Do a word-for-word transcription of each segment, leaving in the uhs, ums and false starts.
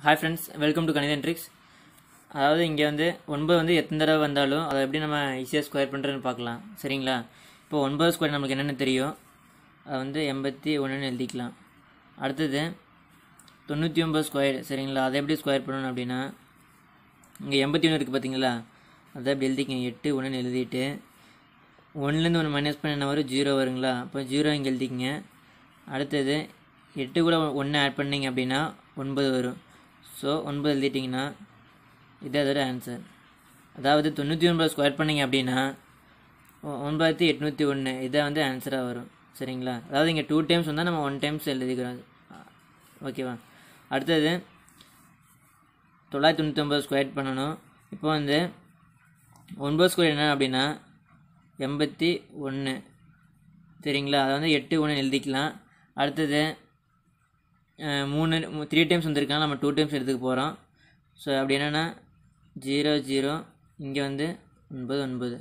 Hi friends, welcome to Kanithan Tricks. அதாவது இங்கே வந்து ஒன்பது வந்து எத்தனை தடவை வந்தாலும் அதை எப்படி நம்ம ஈஸியாக ஸ்கொயர் பண்ணுறதுன்னு பார்க்கலாம். சரிங்களா? இப்போ ஒன்பது ஸ்கொயர் நம்மளுக்கு என்னென்னு தெரியும், அது வந்து எண்பத்தி ஒன்றுன்னு எழுதிக்கலாம். அடுத்தது தொண்ணூற்றி ஒம்பது ஸ்கொயர். சரிங்களா? அதை எப்படி ஸ்கொயர் பண்ணணும் அப்படின்னா, இங்கே எண்பத்தி ஒன்று இருக்குது பார்த்தீங்களா, அதை எப்படி எழுதிக்கங்க, எட்டு ஒன்றுன்னு எழுதிட்டு ஒன்றுலேருந்து ஒன்று மைனஸ் பண்ண என்ன வரும், ஜீரோ வருங்களா, அப்போ ஜீரோ இங்கே எழுதிக்கங்க. அடுத்தது எட்டு கூட ஒன்று ஆட் பண்ணிங்க அப்படின்னா ஒன்பது வரும். ஸோ ஒன்பது எழுதிட்டிங்கன்னா இது அதோட ஆன்சர். அதாவது தொண்ணூற்றி ஒன்பது ஸ்கொயர் பண்ணிங்க அப்படின்னா ஒன்பதாயிரத்தி எட்நூற்றி ஒன்று இதை வந்து ஆன்சராக வரும். சரிங்களா? அதாவது இங்கே டூ டைம்ஸ் வந்தால் நம்ம ஒன் டைம்ஸ் எழுதிக்கிறோம். ஓகேவா? அடுத்தது தொள்ளாயிரத்தி தொண்ணூற்றி ஒம்பது ஸ்கொயர் பண்ணணும். இப்போ வந்து ஒன்பது ஸ்கொயர் என்ன அப்படின்னா எண்பத்தி ஒன்று. சரிங்களா? அதை வந்து எட்டு ஒன்று எழுதிக்கலாம். அடுத்தது மூணு த்ரீ டைம்ஸ் வந்துருக்காங்க, நம்ம டூ டைம்ஸ் எடுத்துக்க போகிறோம். ஸோ அப்படி என்னென்னா ஜீரோ ஜீரோ, இங்கே வந்து ஒன்பது ஒன்பது.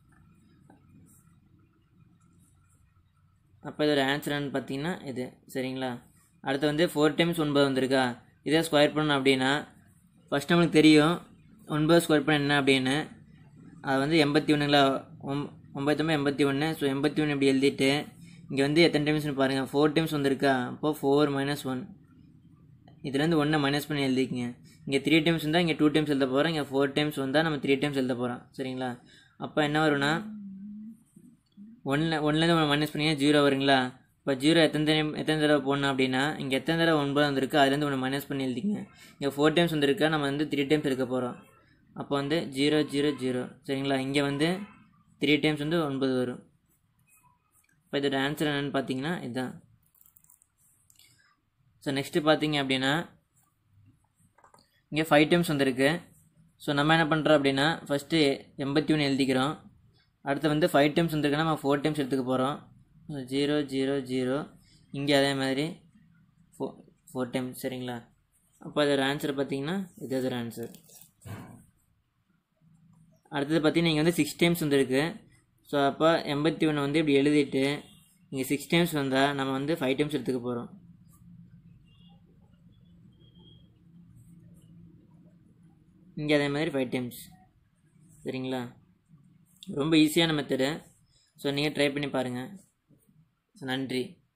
அப்போ இதோட ஆன்சர்னு பார்த்தீங்கன்னா இது. சரிங்களா? அடுத்து வந்து ஃபோர் டைம்ஸ் ஒன்பது வந்திருக்கா, இதே ஸ்கொயர் பண்ணணும் அப்படின்னா ஃபஸ்ட் நம்மளுக்கு தெரியும் ஒன்பது ஸ்கொயர் பண்ண என்ன அப்படின்னு. அது வந்து எண்பத்தி ஒன்றுங்களா, ஒம் ஒம்பத்தொம்பது எண்பத்தி ஒன்று. ஸோ எண்பத்தி ஒன்று இப்படி எழுதிட்டு இங்கே வந்து எத்தனை டைம்ஸ்னு பாருங்கள், ஃபோர் டைம்ஸ் வந்திருக்கா, அப்போது ஃபோர் மைனஸ் ஒன், இதுலேருந்து ஒன்றை மைனஸ் பண்ணி எழுதிக்கங்க. இங்கே த்ரீ டைம்ஸ் வந்தால் இங்கே டூ டைம்ஸ் எழுத போகிறோம், இங்கே ஃபோர் டைம்ஸ் வந்தால் நம்ம த்ரீ டைம்ஸ் எழுத போகிறோம். சரிங்களா? அப்போ என்ன வரும்னா ஒன்றில் ஒன்றுலேருந்து ஒன்று மைனஸ் பண்ணிங்கன்னா ஜீரோ வருங்களா. இப்போ ஜீரோ எத்தனை டைம் எத்தனை தடவை போடணும் அப்படின்னா, இங்கே எத்தனை தடவை ஒன்பது வந்திருக்கு அதுலேருந்து ஒன்று மைனஸ் பண்ணி எழுதிங்க. இங்கே ஃபோர் டைம்ஸ் வந்திருக்கா, நம்ம வந்து த்ரீ டைம்ஸ் எடுக்க போகிறோம். அப்போ வந்து ஜீரோ ஜீரோ ஜீரோ. சரிங்களா? இங்கே வந்து த்ரீ டைம்ஸ் வந்து ஒன்பது வரும். இப்போ இதோட ஆன்சர் என்னென்னு பார்த்தீங்கன்னா இதுதான். ஸோ நெக்ஸ்ட்டு பார்த்தீங்க அப்படின்னா இங்கே ஃபைவ் டைம்ஸ் வந்திருக்கு. ஸோ நம்ம என்ன பண்ணுறோம் அப்படின்னா ஃபஸ்ட்டு எண்பத்தி ஒன்று எழுதிக்கிறோம். அடுத்து வந்து ஃபைவ் டைம்ஸ் வந்திருக்குன்னா நம்ம ஃபோர் டைம்ஸ் எடுத்துக்க போகிறோம். ஜீரோ ஜீரோ ஜீரோ, இங்கே அதே மாதிரி ஃபோ ஃபோர் டைம்ஸ். சரிங்களா? அப்போ அதோட ஆன்சர் பார்த்தீங்கன்னா இது அதோட ஆன்சர். அடுத்தது பார்த்தீங்கன்னா இங்கே வந்து சிக்ஸ் டைம்ஸ் வந்துருக்கு. ஸோ அப்போ எண்பத்தி ஒன்று வந்து இப்படி எழுதிட்டு இங்கே சிக்ஸ் டைம்ஸ் வந்தால் நம்ம வந்து ஃபைவ் டைம்ஸ் எடுத்துக்க போகிறோம். இங்கே அதே மாதிரி ஃபைவ் டைம்ஸ். சரிங்களா? ரொம்ப ஈஸியான மெத்தடு. ஸோ நீங்கள் ட்ரை பண்ணி பாருங்கள். ஸோ நன்றி.